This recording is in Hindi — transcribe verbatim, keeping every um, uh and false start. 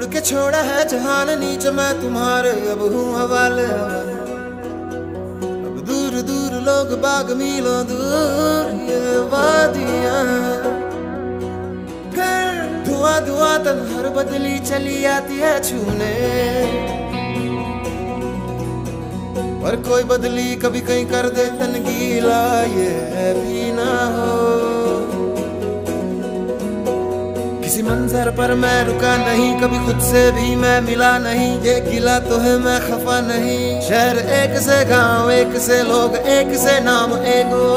के छोड़ा है जहान नीच मैं तुम्हारे अब हूँ हवाले। अब दूर दूर लोग बाग मीलों दूर ये वादियां, फिर धुआं धुआं तन्हर बदली चली आती है छूने। पर कोई बदली कभी कहीं कर दे तन गीला ये भी ना हो। किसी मंजर पर मैं रुका नहीं, कभी खुद से भी मैं मिला नहीं। ये गिला तो है मैं खफा नहीं। शहर एक से गांव, एक से लोग, एक से नाम, एक